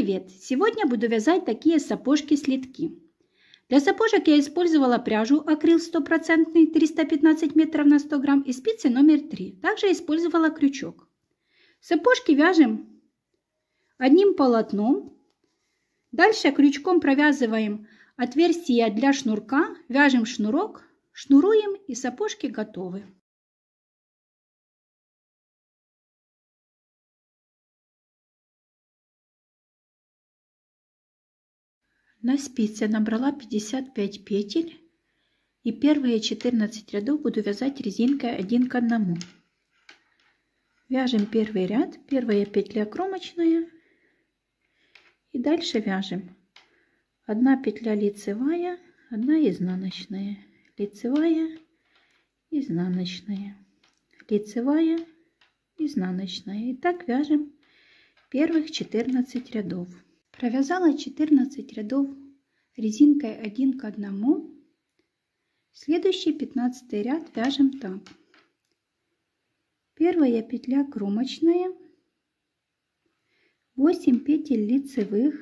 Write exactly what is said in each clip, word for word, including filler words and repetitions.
привет! Сегодня буду вязать такие сапожки-слитки. Для сапожек я использовала пряжу акрил стопроцентный триста пятнадцать метров на сто грамм и спицы номер три. Также использовала крючок. Сапожки вяжем одним полотном. Дальше крючком провязываем отверстие для шнурка, вяжем шнурок, шнуруем и сапожки готовы. На спице набрала пятьдесят пять петель и первые четырнадцать рядов буду вязать резинкой один к одному. Вяжем первый ряд, первая петля кромочная и дальше вяжем одна петля лицевая, одна изнаночная, лицевая, изнаночная, лицевая, изнаночная. И так вяжем первых четырнадцать рядов. Провязала четырнадцать рядов резинкой один к одному. Следующий пятнадцатый ряд вяжем так. Первая петля кромочная, восемь петель лицевых,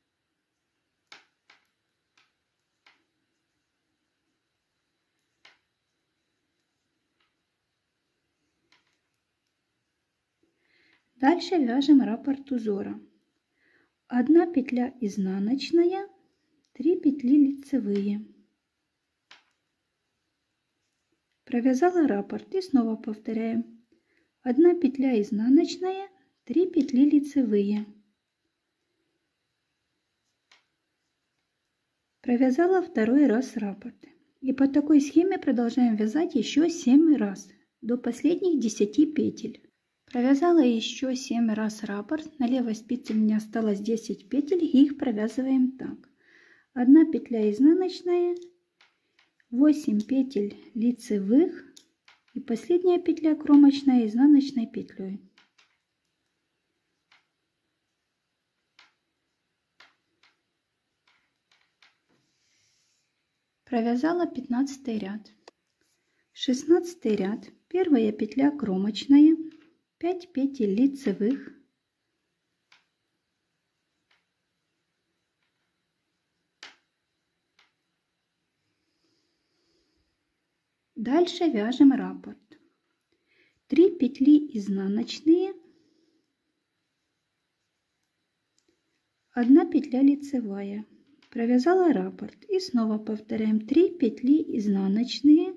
дальше вяжем раппорт узора. одна петля изнаночная, три петли лицевые. Провязала раппорт и снова повторяем. одна петля изнаночная, три петли лицевые. Провязала второй раз раппорт. И по такой схеме продолжаем вязать еще семь раз до последних десяти петель. Провязала еще семь раз раппорт. На левой спице у меня осталось десять петель, и их провязываем так. одна петля изнаночная, восемь петель лицевых и последняя петля кромочная изнаночной петлей. Провязала пятнадцатый ряд. шестнадцатый ряд. Первая петля кромочная, пять петель лицевых, дальше вяжем раппорт. три петли изнаночные, одна петля лицевая. Провязала раппорт и снова повторяем. три петли изнаночные,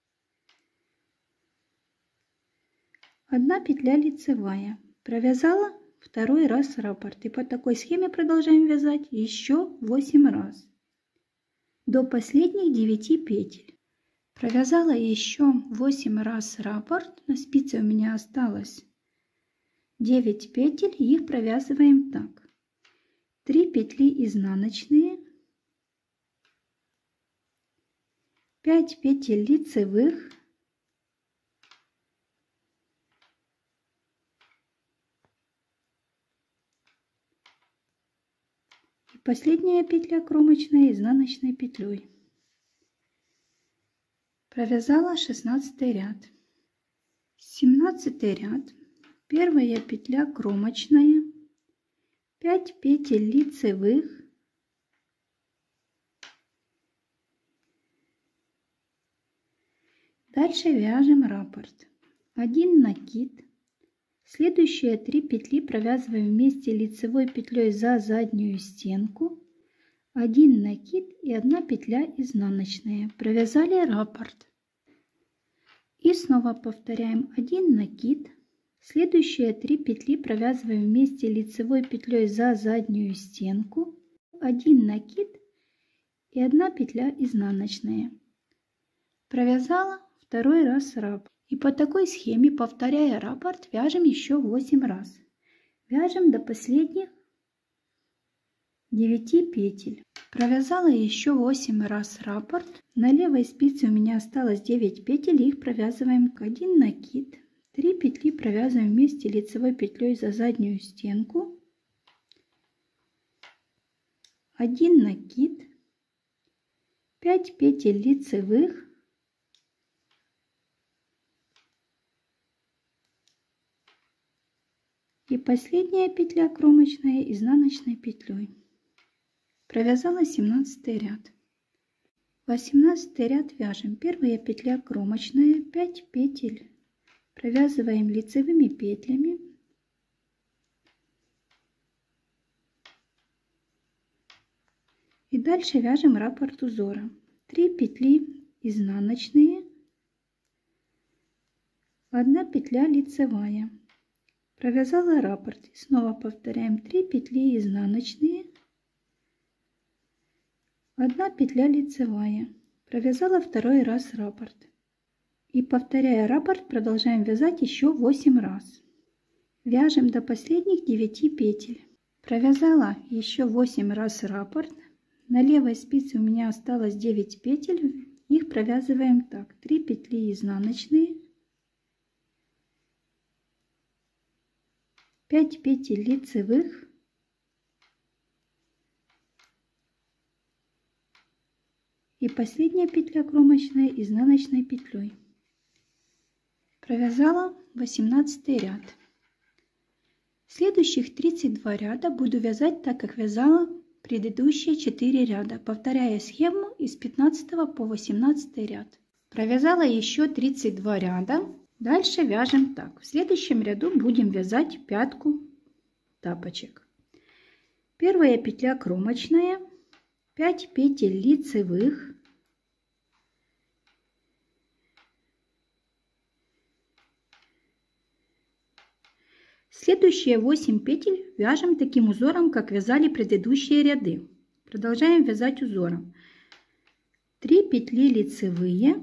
одна петля лицевая. Провязала второй раз раппорт. И по такой схеме продолжаем вязать еще восемь раз до последних девяти петель. Провязала еще восемь раз раппорт. На спице у меня осталось девять петель. Их провязываем так. три петли изнаночные, пять петель лицевых, и последняя петля кромочная изнаночной петлей. Провязала шестнадцатый ряд. семнадцатый ряд. Первая петля кромочная, пять петель лицевых, дальше вяжем раппорт. один накид. Следующие три петли провязываем вместе лицевой петлей за заднюю стенку. один накид и одна петля изнаночная. Провязали раппорт. И снова повторяем. один накид. Следующие три петли провязываем вместе лицевой петлей за заднюю стенку. один накид и одна петля изнаночная. Провязала второй раз раппорт. И по такой схеме, повторяя раппорт, вяжем еще восемь раз. Вяжем до последних девяти петель. Провязала еще восемь раз раппорт. На левой спице у меня осталось девять петель. Их провязываем один накид. три петли провязываем вместе лицевой петлей за заднюю стенку. один накид. пять петель лицевых. И последняя петля кромочная изнаночной петлей. Провязала семнадцатый ряд. восемнадцатый ряд вяжем. Первая петля кромочная, пять петель. Провязываем лицевыми петлями. И дальше вяжем раппорт узора. три петли изнаночные, одна петля лицевая. Провязала раппорт. И снова повторяем три петли изнаночные, одна петля лицевая. Провязала второй раз раппорт. И повторяя раппорт, продолжаем вязать еще восемь раз. Вяжем до последних девяти петель. Провязала еще восемь раз раппорт. На левой спице у меня осталось девять петель. Их провязываем так. три петли изнаночные, пять петель лицевых, и последняя петля кромочная изнаночной петлей. Провязала восемнадцатый ряд. Следующих тридцать два ряда буду вязать так, как вязала предыдущие четыре ряда, повторяя схему из пятнадцатого по восемнадцатый ряд. Провязала еще тридцать два ряда. Дальше вяжем так. В следующем ряду будем вязать пятку тапочек. Первая петля кромочная, пять петель лицевых, следующие восемь петель вяжем таким узором, как вязали предыдущие ряды. Продолжаем вязать узором. три петли лицевые,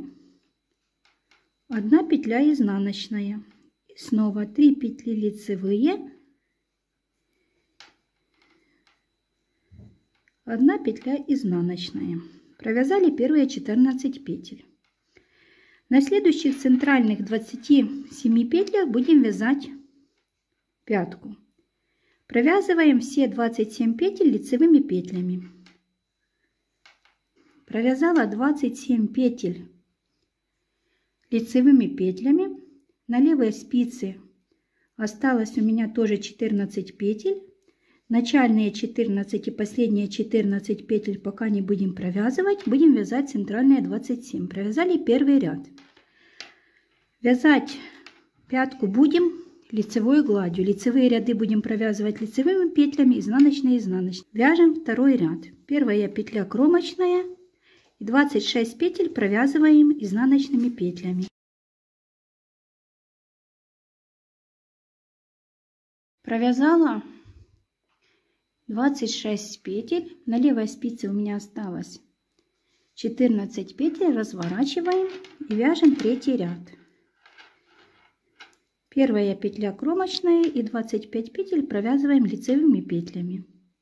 одна петля изнаночная. И снова три петли лицевые, одна петля изнаночная. Провязали первые четырнадцать петель. На следующих центральных двадцати семи петлях будем вязать пятку. Провязываем все двадцать семь петель лицевыми петлями. Провязала двадцать семь петель лицевыми петлями. На левой спице осталось у меня тоже четырнадцать петель. Начальные четырнадцать и последние четырнадцать петель пока не будем провязывать. Будем вязать центральные двадцать семь. Провязали первый ряд. Вязать пятку будем лицевой гладью. Лицевые ряды будем провязывать лицевыми петлями, изнаночные, изнаночные. Вяжем второй ряд. Первая петля кромочная и двадцать шесть петель провязываем изнаночными петлями. Провязала двадцать шесть петель. На левой спице у меня осталось четырнадцать петель. Разворачиваем и вяжем третий ряд. Первая петля кромочная и двадцать пять петель провязываем лицевыми петлями.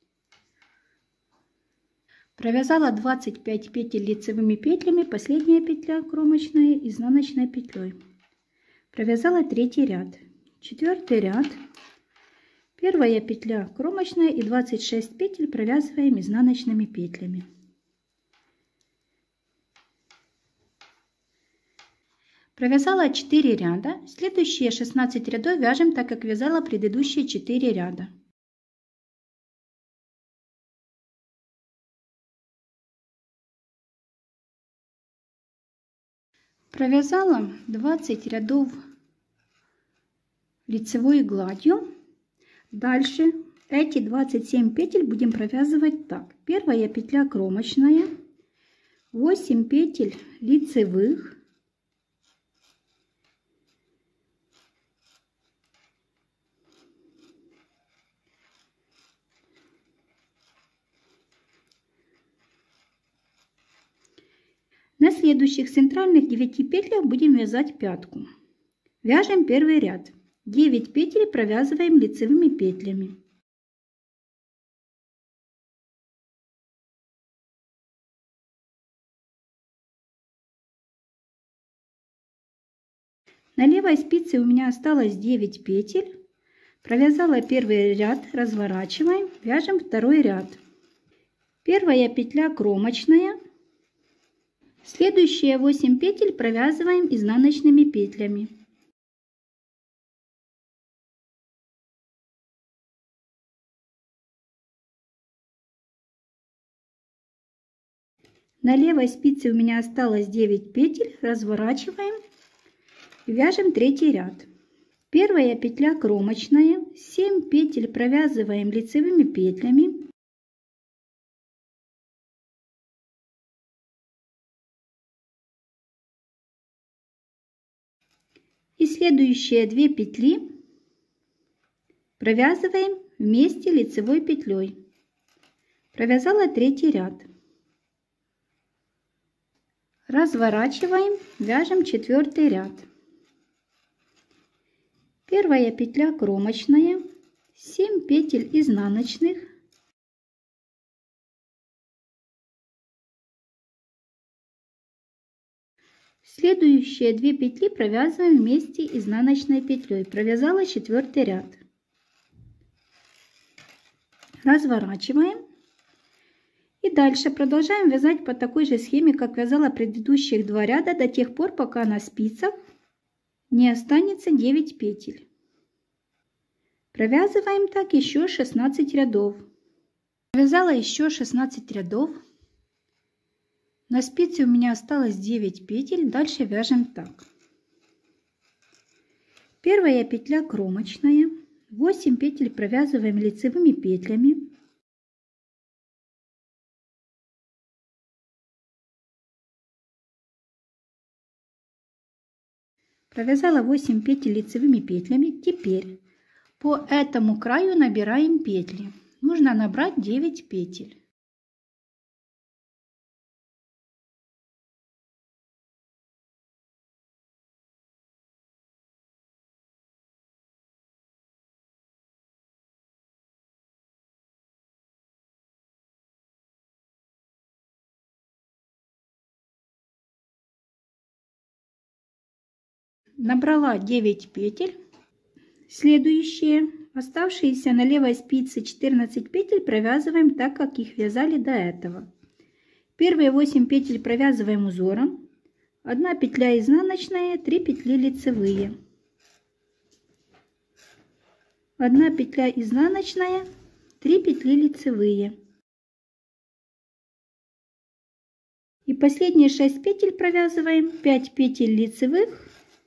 Провязала двадцать пять петель лицевыми петлями, последняя петля кромочная изнаночной петлей. Провязала третий ряд. Четвертый ряд. Первая петля кромочная и двадцать шесть петель провязываем изнаночными петлями. Провязала четыре ряда. Следующие шестнадцать рядов вяжем так, как вязала предыдущие четыре ряда. Провязала двадцать рядов лицевой гладью. Дальше эти двадцать семь петель будем провязывать так. Первая петля кромочная, восемь петель лицевых, на следующих центральных девяти петлях будем вязать пятку. Вяжем первый ряд. девять петель провязываем лицевыми петлями. На левой спице у меня осталось девять петель. Провязала первый ряд, разворачиваем, вяжем второй ряд. Первая петля кромочная. Следующие восемь петель провязываем изнаночными петлями. На левой спице у меня осталось девять петель. Разворачиваем и вяжем третий ряд. Первая петля кромочная. семь петель провязываем лицевыми петлями. И следующие две петли провязываем вместе лицевой петлей. Провязала третий ряд. Разворачиваем, вяжем четвертый ряд. Первая петля кромочная, семь петель изнаночных. Следующие две петли провязываем вместе изнаночной петлей. Провязала четвертый ряд. Разворачиваем. И дальше продолжаем вязать по такой же схеме, как вязала предыдущих два ряда, до тех пор, пока на спицах не останется девять петель. Провязываем так еще шестнадцать рядов. Провязала еще шестнадцать рядов. На спице у меня осталось девять петель. Дальше вяжем так. Первая петля кромочная. восемь петель провязываем лицевыми петлями. Провязала восемь петель лицевыми петлями. Теперь по этому краю набираем петли. Нужно набрать девять петель. Набрала девять петель. Следующие оставшиеся на левой спице четырнадцать петель провязываем так, как их вязали до этого. Первые восемь петель провязываем узором. одна петля изнаночная, три петли лицевые. одна петля изнаночная, три петли лицевые. И последние шесть петель провязываем пять петель лицевых.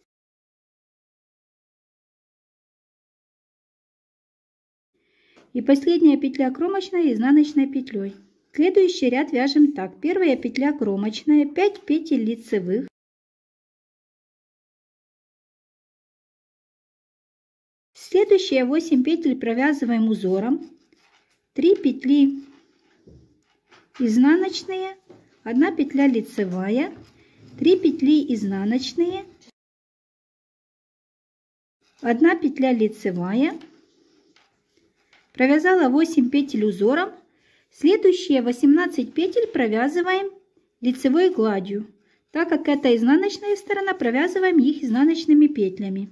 И последняя петля кромочная изнаночной петлей. Следующий ряд вяжем так. Первая петля кромочная, пять петель лицевых. Следующие восемь петель провязываем узором. три петли изнаночные, одна петля лицевая, три петли изнаночные, одна петля лицевая. Провязала восемь петель узором. Следующие восемнадцать петель провязываем лицевой гладью. Так как это изнаночная сторона, провязываем их изнаночными петлями.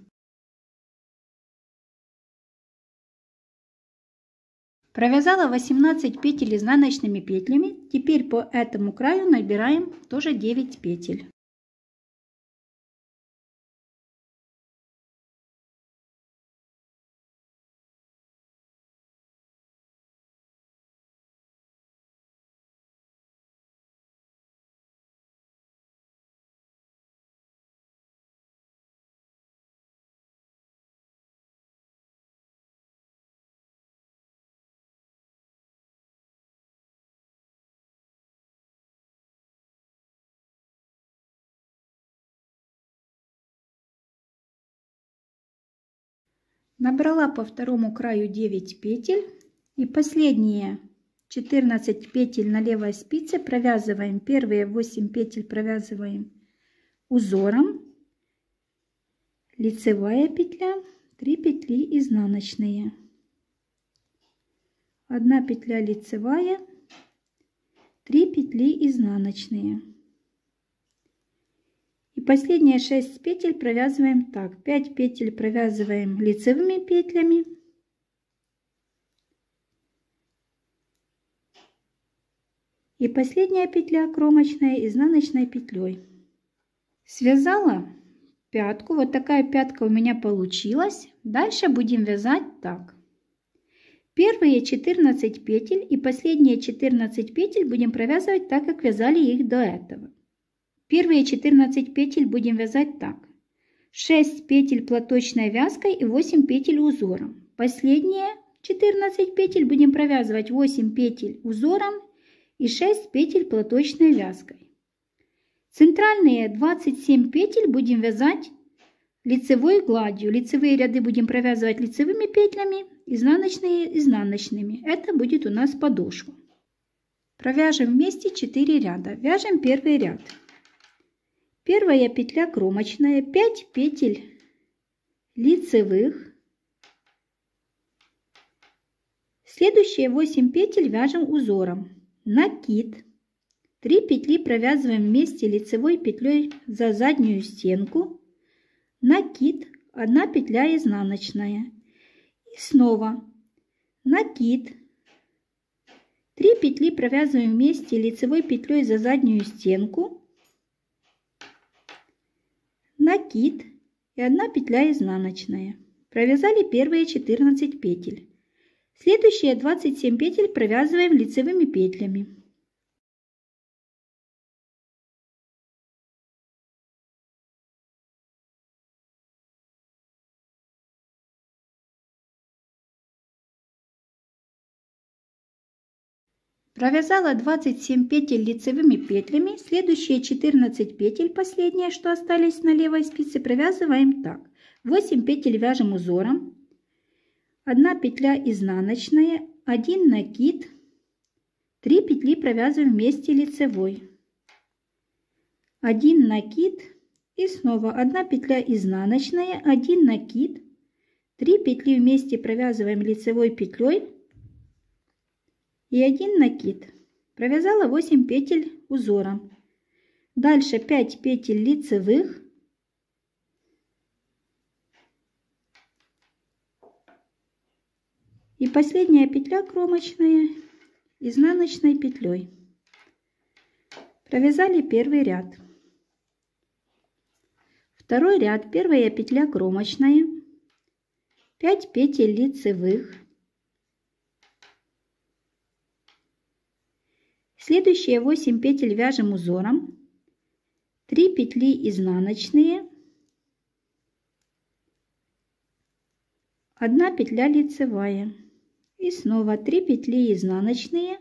Провязала восемнадцать петель изнаночными петлями. Теперь по этому краю набираем тоже девять петель. Набрала по второму краю девять петель и последние четырнадцать петель на левой спице провязываем. Первые восемь петель провязываем узором, лицевая петля, три петли изнаночные, одна петля лицевая, три петли изнаночные. И последние шесть петель провязываем так. пять петель провязываем лицевыми петлями. И последняя петля кромочная изнаночной петлей. Связала пятку. Вот такая пятка у меня получилась. Дальше будем вязать так. Первые четырнадцать петель и последние четырнадцать петель будем провязывать так, как вязали их до этого. Первые четырнадцать петель будем вязать так. шесть петель платочной вязкой и восемь петель узором. Последние четырнадцать петель будем провязывать восемь петель узором и шесть петель платочной вязкой. Центральные двадцать семь петель будем вязать лицевой гладью. Лицевые ряды будем провязывать лицевыми петлями, изнаночные изнаночными. Это будет у нас подошва. Провяжем вместе четыре ряда. Вяжем первый ряд. Первая петля кромочная, пять петель лицевых. Следующие восемь петель вяжем узором. Накид. три петли провязываем вместе лицевой петлей за заднюю стенку. Накид, одна петля изнаночная. И снова накид. три петли провязываем вместе лицевой петлей за заднюю стенку. Накид и одна петля изнаночная. Провязали первые четырнадцать петель. Следующие двадцать семь петель провязываем лицевыми петлями. Провязала двадцать семь петель лицевыми петлями. Следующие четырнадцать петель, последние, что остались на левой спице, провязываем так. восемь петель вяжем узором. одна петля изнаночная, один накид, три петли провязываем вместе лицевой. один накид и снова одна петля изнаночная, один накид, три петли вместе провязываем лицевой петлей. И один накид. Провязала восемь петель узором. Дальше пять петель лицевых. И последняя петля кромочная изнаночной петлей. Провязали первый ряд. Второй ряд. Первая петля кромочная. пять петель лицевых. Следующие восемь петель вяжем узором, три петли изнаночные, одна петля лицевая и снова три петли изнаночные,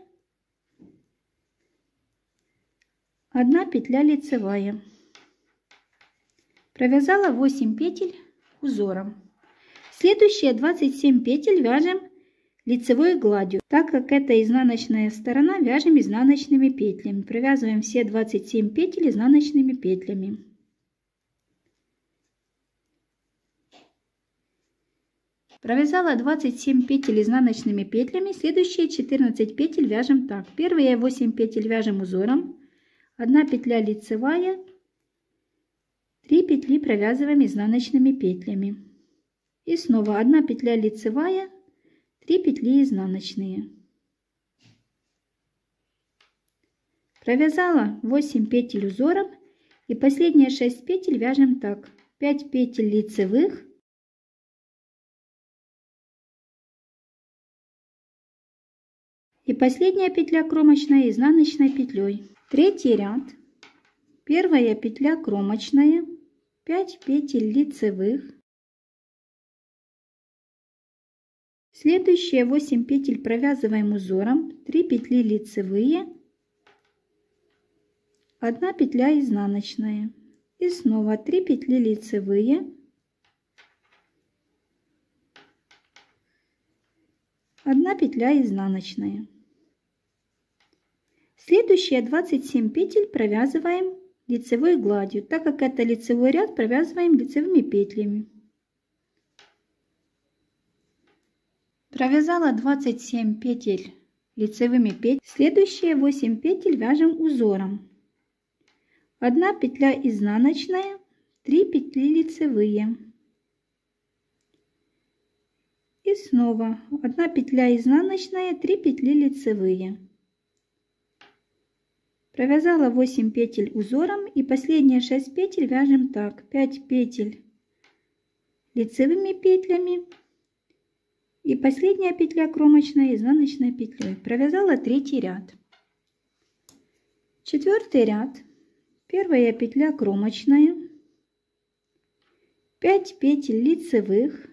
одна петля лицевая. Провязала восемь петель узором. Следующие двадцать семь петель вяжем лицевой гладью. Так как это изнаночная сторона, вяжем изнаночными петлями. Провязываем все двадцать семь петель изнаночными петлями. Провязала двадцать семь петель изнаночными петлями. Следующие четырнадцать петель вяжем так. Первые восемь петель вяжем узором. одна петля лицевая, три петли провязываем изнаночными петлями. И снова одна петля лицевая, три петли изнаночные. Провязала восемь петель узором и последние шесть петель вяжем так. пять петель лицевых, и последняя петля кромочная изнаночной петлей. Третий ряд. Первая петля кромочная, пять петель лицевых. Следующие восемь петель провязываем узором, три петли лицевые, одна петля изнаночная и снова три петли лицевые, одна петля изнаночная. Следующие двадцать семь петель провязываем лицевой гладью. Так как это лицевой ряд, провязываем лицевыми петлями. Провязала двадцать семь петель лицевыми петлями. Следующие восемь петель вяжем узором. одна петля изнаночная, три петли лицевые. И снова одна петля изнаночная, три петли лицевые. Провязала восемь петель узором и последние шесть петель вяжем так. пять петель лицевыми петлями. И последняя петля кромочная изнаночной петлей. Провязала третий ряд. Четвертый ряд. Первая петля кромочная. пять петель лицевых.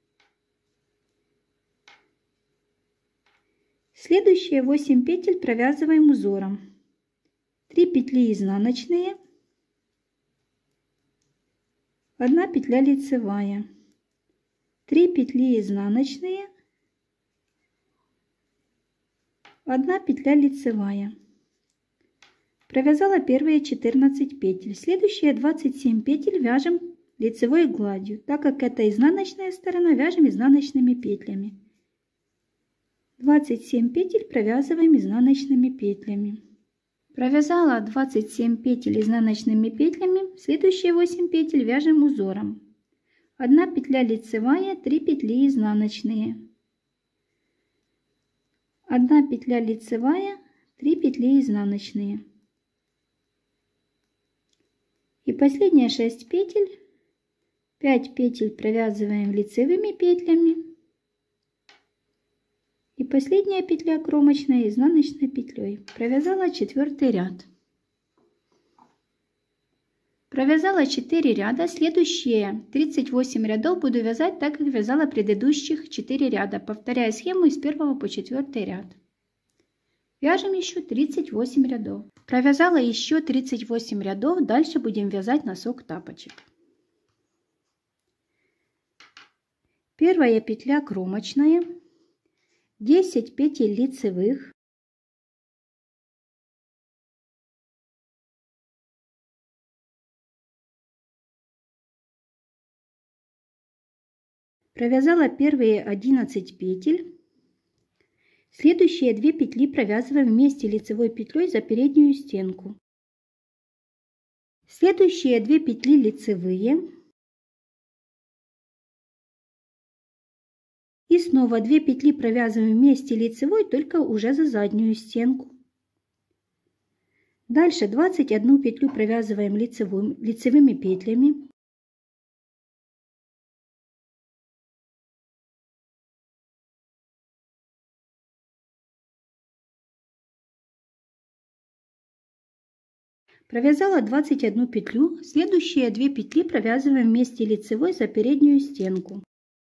Следующие восемь петель провязываем узором. три петли изнаночные. одна петля лицевая. три петли изнаночные. одна петля лицевая. Провязала первые четырнадцать петель. Следующие двадцать семь петель вяжем лицевой гладью. Так как это изнаночная сторона, вяжем изнаночными петлями. двадцать семь петель провязываем изнаночными петлями. Провязала двадцать семь петель изнаночными петлями. Следующие восемь петель вяжем узором. одна петля лицевая, три петли изнаночные. одна петля лицевая, три петли изнаночные. И последние шесть петель, пять петель провязываем лицевыми петлями. И последняя петля кромочная изнаночной петлей. Провязала четвертый ряд. Провязала четыре ряда. Следующие тридцать восемь рядов буду вязать так, как вязала предыдущих четыре ряда, повторяя схему из первого по четвёртый ряд. Вяжем еще тридцать восемь рядов. Провязала еще тридцать восемь рядов. Дальше будем вязать носок тапочек. Первая петля кромочная. десять петель лицевых. Провязала первые одиннадцать петель. Следующие две петли провязываем вместе лицевой петлей за переднюю стенку. Следующие две петли лицевые. И снова две петли провязываем вместе лицевой, только уже за заднюю стенку. Дальше двадцать одну петлю провязываем лицевым, лицевыми петлями. Провязала двадцать одну петлю. Следующие две петли провязываем вместе лицевой за переднюю стенку.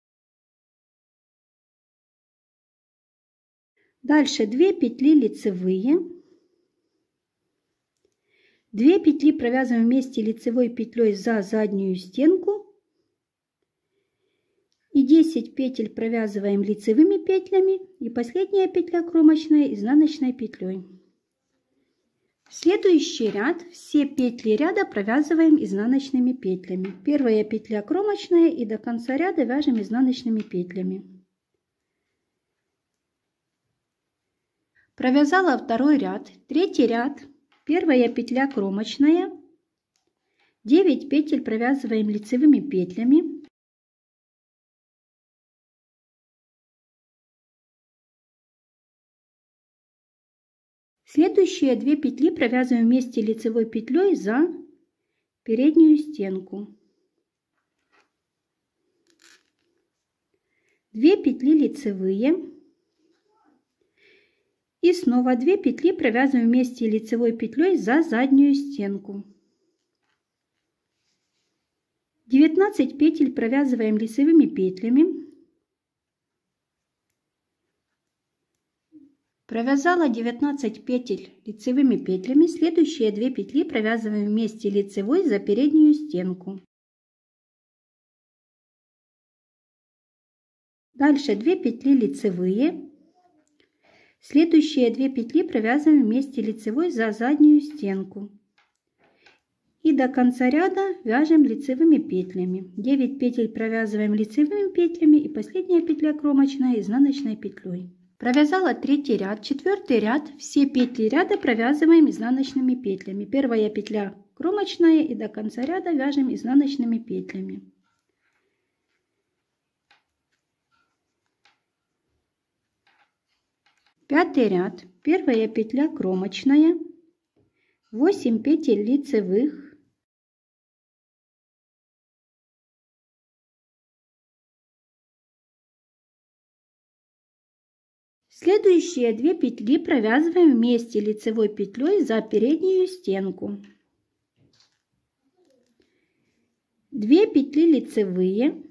Дальше две петли лицевые. две петли провязываем вместе лицевой петлей за заднюю стенку. И десять петель провязываем лицевыми петлями. И последняя петля кромочная изнаночной петлей. Следующий ряд, все петли ряда провязываем изнаночными петлями. Первая петля кромочная и до конца ряда вяжем изнаночными петлями. Провязала второй ряд, третий ряд, первая петля кромочная, девять петель провязываем лицевыми петлями. Следующие две петли провязываем вместе лицевой петлей за переднюю стенку. две петли лицевые. И снова две петли провязываем вместе лицевой петлей за заднюю стенку. девятнадцать петель провязываем лицевыми петлями. Провязала девятнадцать петель лицевыми петлями. Следующие две петли провязываем вместе лицевой за переднюю стенку. Дальше две петли лицевые. Следующие две петли провязываем вместе лицевой за заднюю стенку. И до конца ряда вяжем лицевыми петлями. девять петель провязываем лицевыми петлями и последняя петля кромочная изнаночной петлей. Провязала третий ряд, четвертый ряд, все петли ряда провязываем изнаночными петлями. Первая петля кромочная и до конца ряда вяжем изнаночными петлями. Пятый ряд, первая петля кромочная, восемь петель лицевых. Следующие две петли провязываем вместе лицевой петлей за переднюю стенку. две петли лицевые.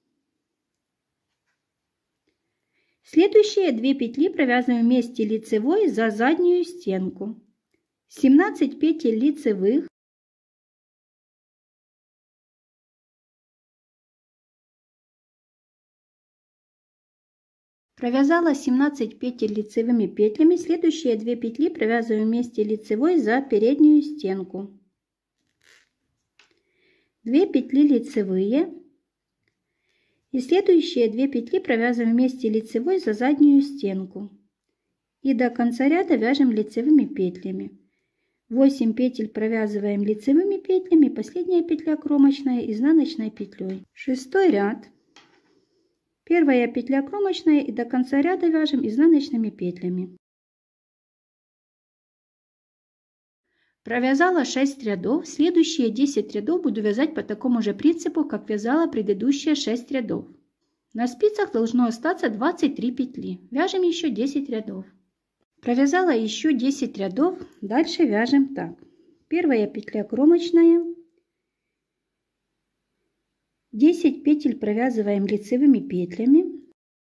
Следующие две петли провязываем вместе лицевой за заднюю стенку. семнадцать петель лицевых. Провязала семнадцать петель лицевыми петлями. Следующие две петли провязываем вместе лицевой за переднюю стенку. две петли лицевые. И следующие две петли провязываем вместе лицевой за заднюю стенку. И до конца ряда вяжем лицевыми петлями. восемь петель провязываем лицевыми петлями. Последняя петля кромочная изнаночной петлей. Шестой ряд. Первая петля кромочная и до конца ряда вяжем изнаночными петлями. Провязала шесть рядов. Следующие десять рядов буду вязать по такому же принципу, как вязала предыдущие шесть рядов. На спицах должно остаться двадцать три петли. Вяжем еще десять рядов. Провязала еще десять рядов. Дальше вяжем так. Первая петля кромочная. десять петель провязываем лицевыми петлями.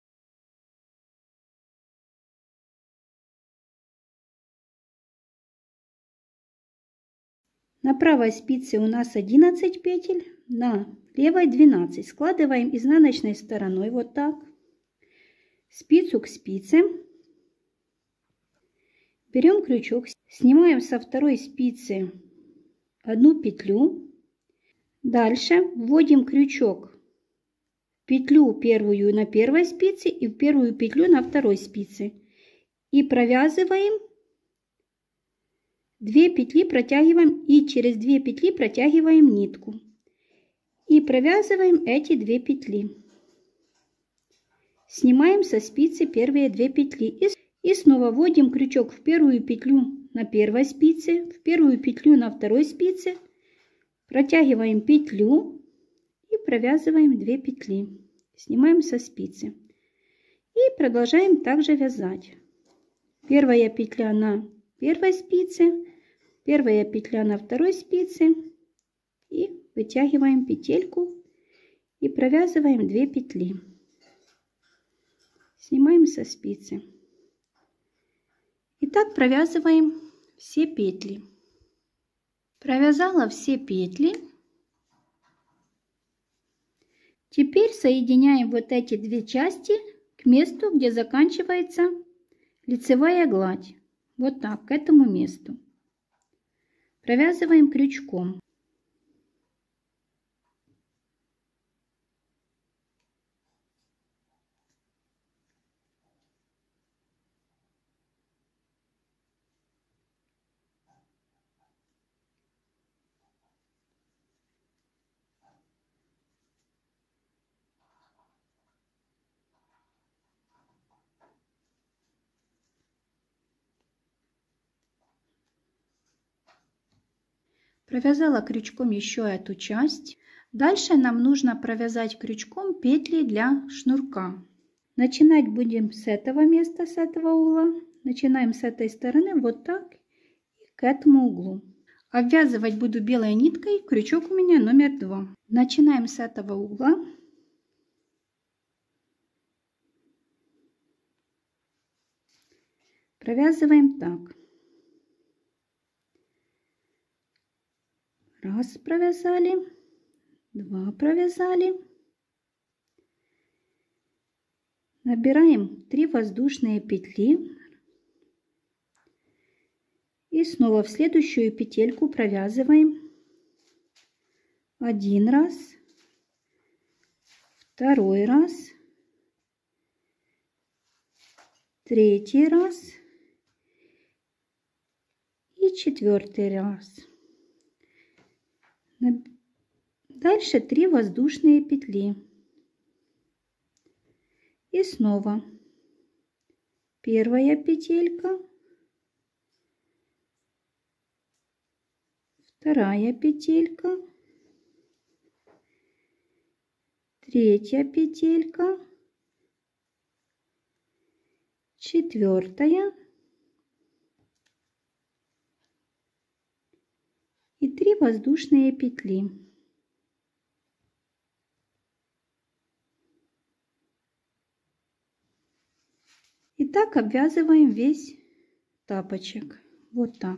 На правой спице у нас одиннадцать петель, на левой двенадцать. Складываем изнаночной стороной вот так. Спицу к спице. Берем крючок, снимаем со второй спицы одну петлю. Дальше вводим крючок в петлю первую на первой спице и в первую петлю на второй спице. И провязываем две петли, протягиваем и через две петли протягиваем нитку. И провязываем эти две петли. Снимаем со спицы первые две петли. И, и снова вводим крючок в первую петлю на первой спице, в первую петлю на второй спице. Протягиваем петлю и провязываем две петли. Снимаем со спицы. И продолжаем также вязать. Первая петля на первой спице, первая петля на второй спице. И вытягиваем петельку и провязываем две петли. Снимаем со спицы. И так провязываем все петли. Провязала все петли. Теперь соединяем вот эти две части к месту, где заканчивается лицевая гладь. Вот так, к этому месту. Провязываем крючком. Провязала крючком еще эту часть. Дальше нам нужно провязать крючком петли для шнурка. Начинать будем с этого места, с этого угла. Начинаем с этой стороны вот так и к этому углу. Обвязывать буду белой ниткой. Крючок у меня номер два. Начинаем с этого угла. Провязываем так. Раз провязали, два провязали. Набираем три воздушные петли. И снова в следующую петельку провязываем один раз, второй раз, третий раз и четвертый раз. Дальше три воздушные петли. И снова первая петелька, вторая петелька, третья петелька, четвертая и три воздушные петли. И так обвязываем весь тапочек. Вот так.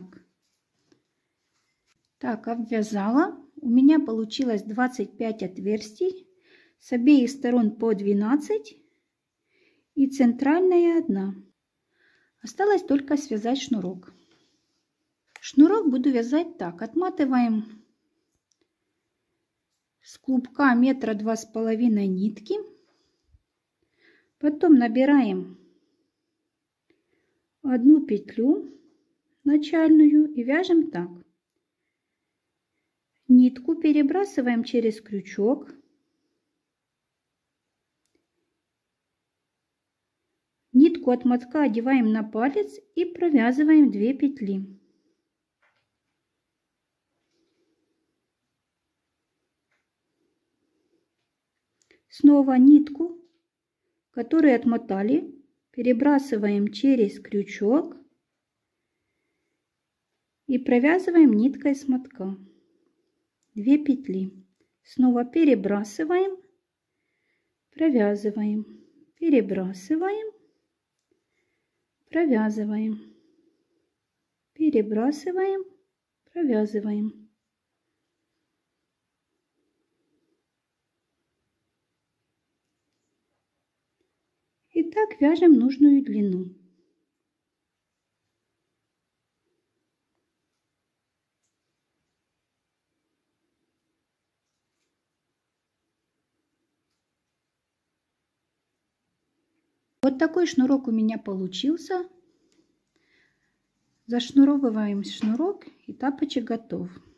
Так, обвязала. У меня получилось двадцать пять отверстий. С обеих сторон по двенадцать. И центральная одна. Осталось только связать шнурок. Шнурок буду вязать так. Отматываем с клубка метра два с половиной нитки. Потом набираем одну петлю начальную и вяжем так. Нитку перебрасываем через крючок. Нитку от мотка одеваем на палец и провязываем две петли. Снова нитку, которую отмотали, перебрасываем через крючок и провязываем ниткой с мотка две петли. Снова перебрасываем, провязываем, перебрасываем, провязываем, перебрасываем, провязываем. И так вяжем нужную длину. Вот такой шнурок у меня получился. Зашнуровываем шнурок, и тапочек готов.